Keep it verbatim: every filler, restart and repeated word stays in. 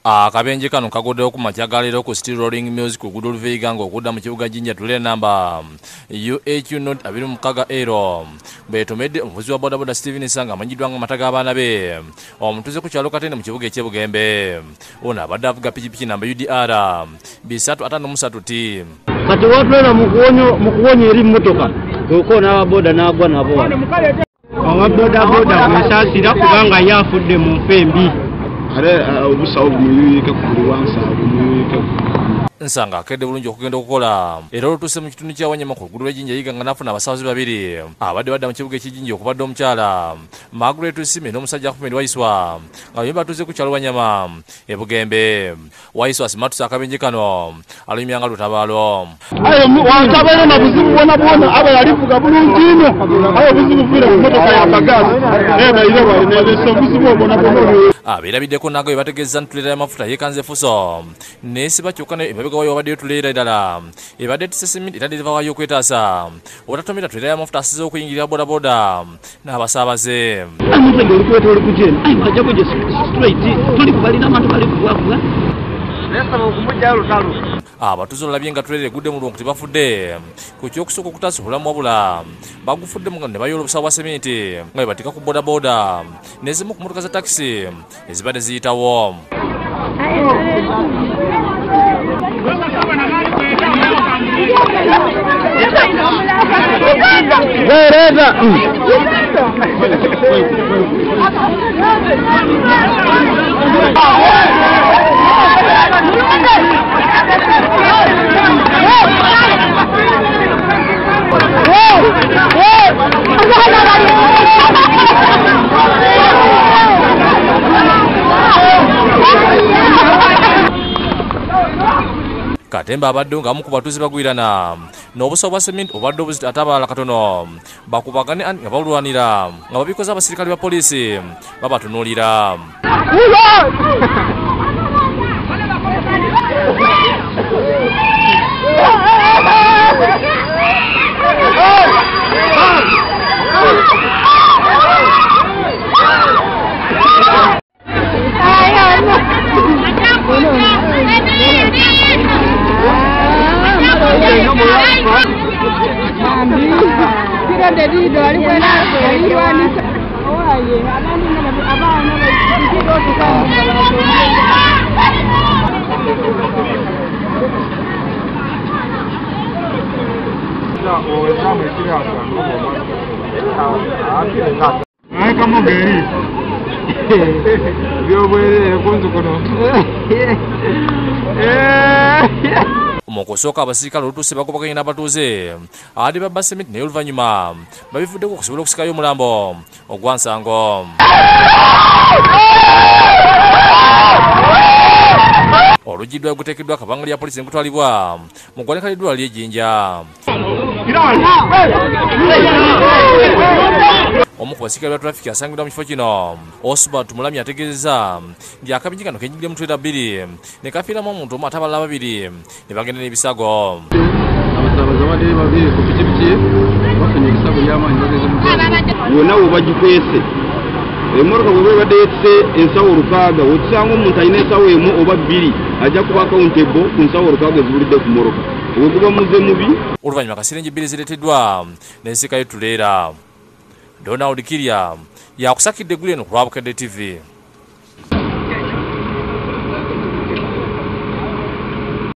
Akabenje kano kagoddewo ku makyagaliro ku Steel Rolling Mills ku luguudo oluviiga ng'okudda mu kibuga Jinja Tulire namba U H U not abiri mukaga ero beetomedde omuvuzi wa bodaboda Steven Sanga amanyiddwa nga amata g'abaana be omutuuze ku kyalo Katende mu kibuga eky'e Bugembe ono abadde avuga pikipiki namba U D R bisatu ataano mu ssatu T kati watwera mu kuwonya eri mmotoka oko n'ababoda n'agwa nabo ababodaboda bwesaasira kubanga yafudde mu nfembi are obusawo bumuyuyike ku buli wansi bumuyuyike Nsanga akedde bulungi okugenda okukola era olutuuse mu kitundu kya Wanyama ku luguudo lw'Ejinja yiga nga n'afuna abasawozi babiri abadde badda mu kibuga ek'Ejinja okubadde omukyala Margaret Sime n'omusajja Ahmed Waiswa nga bye batuuze ku kyalo Wanyama e Bugembe. Waiswa asimatuse akabenje kano alumya nga lutabaalo ayo wantabale na buzibu bwona bwona aba yalivuga bulungi ino ayo buzibu vile mu motoka ya bagazi era ile wali neleso buzibu bwona bwona abeerabiddeko nago bye bategeeza ntulera y'amafuta yeekanze fuso neesiba kyokka emabega wayo obaddeyo tulera ddala ebadde tisesimiti era deriva waayo okwetaasa otatomera tulera y'amafuta asize okuyingirira bodaboda n'abasaabaze amusajja olikweta oli kujeni ayi bajja kujja straight tuli kubalina abantu bali kuwakuba nesaba okumujjayo lutalo abatuuze olabye nga tulera egudde mu lwongo tebafudde ku kyokusooka okutaasa obulamu wabula bagufuddemu nga ne bayoola obusawo bwa sementi nga bwe bateeka ku bodaboda n'ezimu ku motoka za takisi ezibadde ziyitawo Katemba abadde nga amu ku batuuze bagwirana n'obusawo bwa sementi obadde obuzito ate abalala katono bakubagane nga balwanira nga babikoze abasirikale ba poliisi babatunuulira. Ay, como que yo voy con su cono. Mu kusooka abasirikale olutuuse bagobaganye n'abatuuze adi babba sementi naye oluvannyuma babivuddeko okusobola okusikayo omulambo ogwa Nsango. Oluggiddwa guteekeddwa akabanga lya poliisi nkutwalibwa mu ggwanika ly'eddwaliro ly'Ejinja. Omu ku basirikale ba traffic asangibwa mu kifo kino Osba Tumulamyi ategeezezza nti akabenje kano kenyiggire mu tulera bbiri ne kafiiramu omuntu omu ate abalala babiri ne bagenda n'ebisago. Abasaabaze abadde babiri ku pikipiki bafunye ebisago by'amaanyi bageze mu bonna bwe bagikwese emmotoka bwe bwebadde yeetise ensawo olukaaga wetusanga omuntu alina ensawo emu oba bbiri ajja kuba accountable ku nsawo olukaaga ezibulidde ku mmoroka bwe guba muze mubi. Oluvannyuma kasiringi bbiri zireeteddwa n'ensika y'ettuleera. Donald Kirya yakusakidde eggulu eno ku Lwabukedde T V.